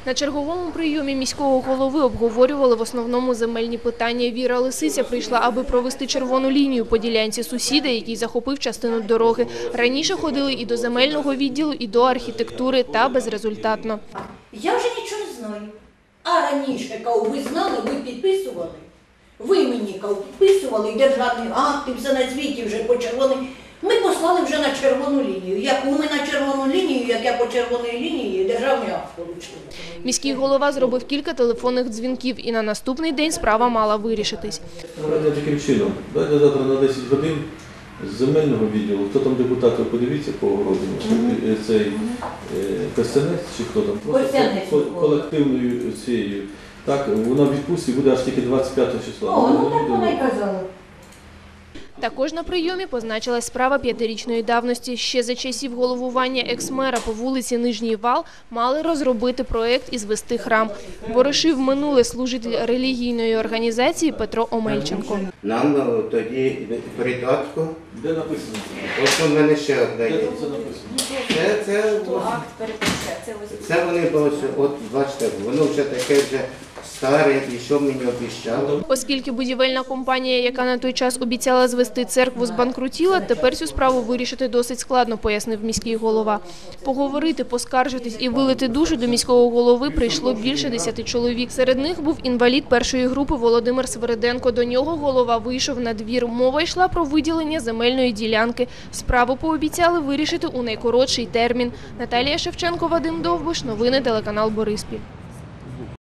На черговому прийомі міського голови обговорювали в основному земельні питання. Віра Лисиця прийшла, аби провести червону лінію по ділянці сусіда, який захопив частину дороги. Раніше ходили і до земельного відділу, і до архітектури, та безрезультатно. Я вже нічого не знаю. А раніше, коли ви знали, ви підписували. Ви мені підписували, і державні акти, все на світі вже по червоній. Ми послали вже на червону лінію. Як ми на червону лінію, як я по червоній лінії, державний акт отримали. Міський голова зробив кілька телефонних дзвінків, і на наступний день справа мала вирішитись. Таким чином, давайте завтра на 10 годин з земельного відділу, хто там депутати, подивіться по огородину, цей Костянець чи хто там, просто колективною цією. Так, вона в відпустці буде аж тільки 25 числа. О, ну так вона й казала. Також на прийомі позначилась справа 5-річної давності. Ще за часів головування екс-мера по вулиці Нижній Вал мали розробити проєкт і звести храм. Ворошив минуле служитель релігійної організації Петро Омельченко. Нам тоді придатку. Де написано? Ось у мене ще одне є. Де це написано? Це вони, от бачите, воно вже таке вже старе, і що мені обіцяли. Оскільки будівельна компанія, яка на той час обіцяла звести церкву, збанкрутіла, тепер цю справу вирішити досить складно, пояснив міський голова. Поговорити, поскаржитись і вилити душу до міського голови прийшло більше 10 чоловік. Серед них був інвалід першої групи Володимир Свириденко. До нього голова вийшов на двір. Мова йшла про виділення земельної ділянки. Справу пообіцяли вирішити у найкоротший термін. Наталія Шевченко, Вадим Довбиш. Новини телеканал Бориспіль.